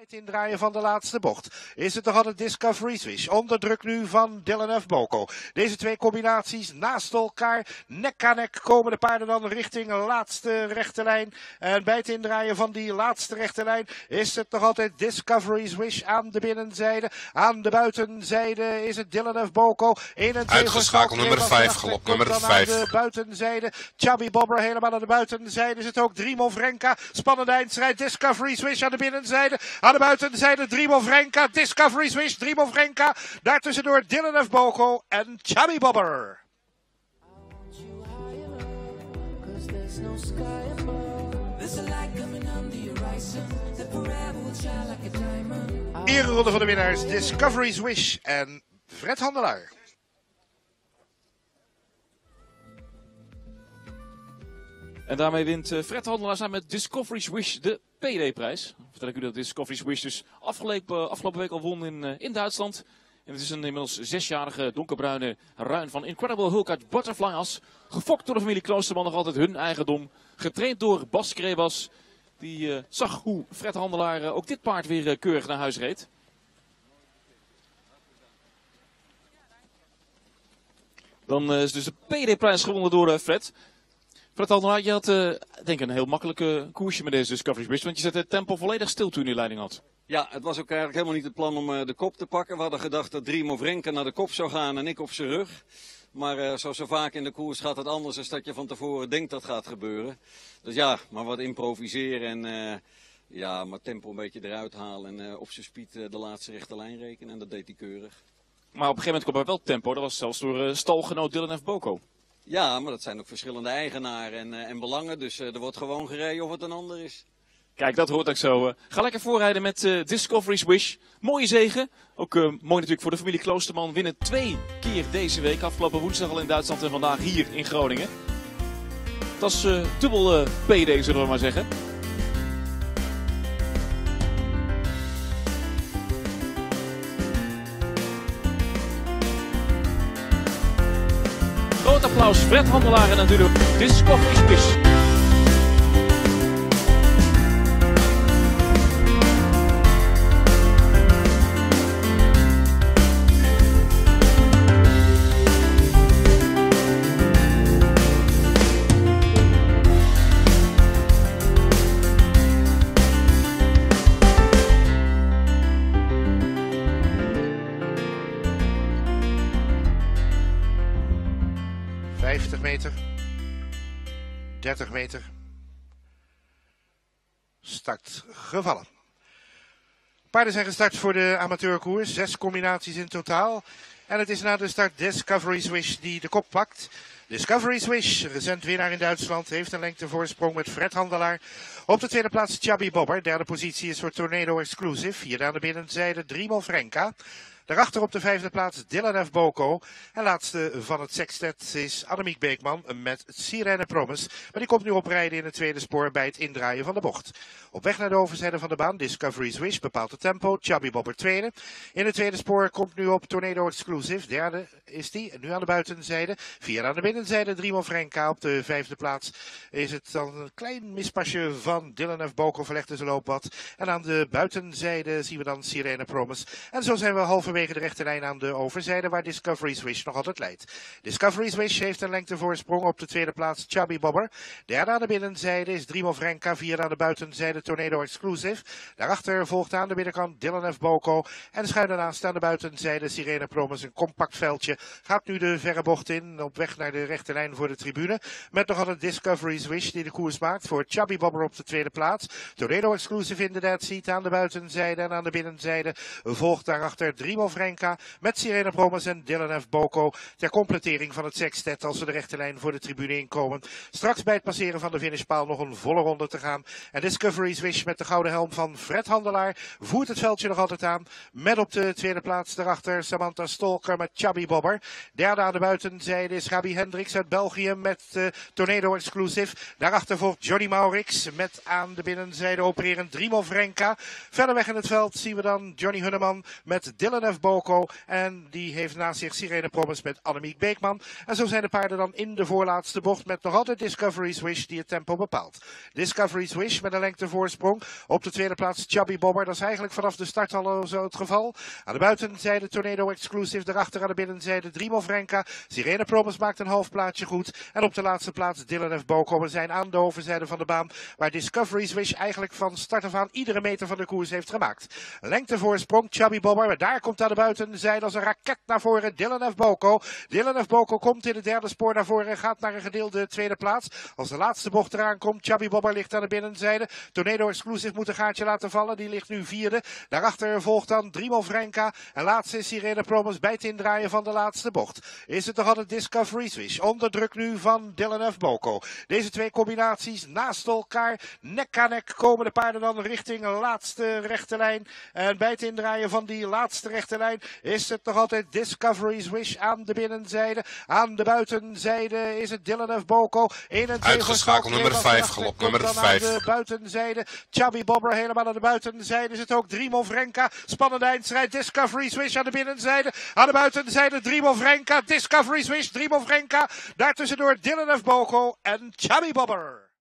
Het indraaien van de laatste bocht is het nog altijd Discovery Swish. Onder druk nu van Dylan F. Boko. Deze twee combinaties naast elkaar. Nek aan nek komen de paarden dan richting de laatste rechte lijn. En bij het indraaien van die laatste rechte lijn is het nog altijd Discovery Swish aan de binnenzijde. Aan de buitenzijde is het Dylan F. Boko. Uitgeschakeld nummer 5, galop nummer 5. Aan de buitenzijde. Chubby Bobber helemaal aan de buitenzijde. Is het ook Drimo Vrenka. Spannende eindstrijd. Discovery Swish aan de binnenzijde. Aan de buitenzijde Drimo Vrenka. Discovery Swish. Drimo Vrenka. Daartussendoor Dylan F. Boko en Chubby Bobber. Ereronde van de winnaars Discovery Swish en Fred Handelaar. En daarmee wint Fred Handelaar samen met Discovery Swish de PD-prijs. Vertel ik u dat Discovery Swish dus afgelopen week al won in Duitsland. En het is een inmiddels 6-jarige donkerbruine ruin van Incredible Hulk uit Butterfly As. Gefokt door de familie Kloosterman, nog altijd hun eigendom. Getraind door Bas Krebas. Die zag hoe Fred Handelaar ook dit paard weer keurig naar huis reed. Dan is dus de PD-prijs gewonnen door Fred. Fred Handelaar, je had denk ik een heel makkelijke koersje met deze Discovery Swish. Want je zette het tempo volledig stil toen je leiding had. Ja, het was ook eigenlijk helemaal niet het plan om de kop te pakken. We hadden gedacht dat Drimo Vrenka naar de kop zou gaan en ik op zijn rug. Maar zoals zo vaak in de koers gaat het anders dan dat je van tevoren denkt dat gaat gebeuren. Dus ja, maar wat improviseren en ja, maar tempo een beetje eruit halen en op zijn speed de laatste rechte lijn rekenen. En dat deed hij keurig. Maar op een gegeven moment kwam er wel tempo. Dat was zelfs door stalgenoot Dylan F. Boko. Ja, maar dat zijn ook verschillende eigenaren en belangen. Dus er wordt gewoon gereden of het een ander is. Kijk, dat hoort ook zo. Ga lekker voorrijden met Discovery Swish. Mooie zege. Ook mooi natuurlijk voor de familie Kloosterman. Winnen 2 keer deze week. Afgelopen woensdag al in Duitsland en vandaag hier in Groningen. Dat is dubbel PD, zullen we maar zeggen. Groot applaus, Fred Handelaar en natuurlijk Discovery Swish. Meter, 30 meter, start gevallen. Paarden zijn gestart voor de amateurkoers, 6 combinaties in totaal. En het is na de start Discovery Swish die de kop pakt. Discovery Swish, recent winnaar in Duitsland, heeft een lengtevoorsprong met Fred Handelaar. Op de tweede plaats Chubby Bobber, derde positie is voor Tornado Exclusive. Hier aan de binnenzijde Drimo Vrenka. Daarachter op de vijfde plaats Dylan F. Boko. En laatste van het sextet is Annemiek Beekman met Sirene Promise. Maar die komt nu oprijden in het tweede spoor bij het indraaien van de bocht. Op weg naar de overzijde van de baan Discovery Swish bepaalt het tempo. Chubby Bobber tweede. In het tweede spoor komt nu op Tornado Exclusive. Derde is die. Nu aan de buitenzijde. Vierde aan de binnenzijde Drimo Vrenka. Op de vijfde plaats is het dan een klein mispasje van Dylan F. Boko verlegt in zijn looppad. En aan de buitenzijde zien we dan Sirene Promise. En zo zijn we halverwege de rechte lijn aan de overzijde waar Discovery Swish nog altijd leidt. Discovery Swish heeft een lengtevoorsprong op de tweede plaats Chubby Bobber. Derde aan de binnenzijde is Drimo Vrenka. Vierde aan de buitenzijde Tornado Exclusive. Daarachter volgt aan de binnenkant Dylan F. Boko. En schuin daarnaast aan de buitenzijde Sirene Promise. Een compact veldje. Gaat nu de verre bocht in op weg naar de rechte lijn voor de tribune. Met nog altijd Discovery Swish die de koers maakt voor Chubby Bobber op de tweede plaats. Tornado Exclusive in de dead seat aan de buitenzijde en aan de binnenzijde volgt daarachter Drimo Vrenka met Sirene Promise en Dylan F. Boko ter completering van het sextet als we de rechte lijn voor de tribune inkomen. Straks bij het passeren van de finishpaal nog een volle ronde te gaan. En Discovery Swish met de gouden helm van Fred Handelaar voert het veldje nog altijd aan. Met op de tweede plaats daarachter Samantha Stalker met Chubby Bobber. Derde aan de buitenzijde is Gabi Hendricks uit België met Tornado Exclusive. Daarachter volgt Johnny Maurix met aan de binnenzijde opererend Drimo Vrenka. Verder weg in het veld zien we dan Johnny Hunneman met Dylan Dylan F. Boko. En die heeft naast zich Sirene Promise met Annemiek Beekman. En zo zijn de paarden dan in de voorlaatste bocht met nog altijd Discovery's Wish die het tempo bepaalt. Discovery's Wish met een lengtevoorsprong. Op de tweede plaats Chubby Bobber. Dat is eigenlijk vanaf de start al zo het geval. Aan de buitenzijde Tornado Exclusive. Daarachter aan de binnenzijde Dream Vrenka. Sirene Promise maakt een half plaatsje goed. En op de laatste plaats Dylan F. Boko. We zijn aan de overzijde van de baan. Waar Discovery's Wish eigenlijk van start af aan iedere meter van de koers heeft gemaakt. Lengtevoorsprong Chubby Bobber. Maar daar komt aan de buitenzijde als een raket naar voren Dylan F. Boko. Dylan F. Boko komt in het derde spoor naar voren en gaat naar een gedeelde tweede plaats. Als de laatste bocht eraan komt, Chubby Bobber ligt aan de binnenzijde. Tornado Exclusive moet een gaatje laten vallen. Die ligt nu vierde. Daarachter volgt dan Dream Vrenka. En laatste is Sirene Promise bij het indraaien van de laatste bocht. Is het nog altijd Discovery's Wish. Onder druk nu van Dylan F. Boko. Deze twee combinaties naast elkaar. Nek aan nek komen de paarden dan richting de laatste rechte lijn. En bij het indraaien van die laatste rechte lijn is het nog altijd Discovery's Wish aan de binnenzijde. Aan de buitenzijde is het Dylan F. Boko. Uitgeschakeld nummer 5, galop nummer 5. Aan de buitenzijde Chubby Bobber helemaal aan de buitenzijde is het ook Dream Vrenka. Spannende eindstrijd. Discovery's Wish aan de binnenzijde. Aan de buitenzijde Dream Vrenka. Discovery's Wish, Dream Vrenka. Daartussendoor Dylan F. Boko en Chubby Bobber.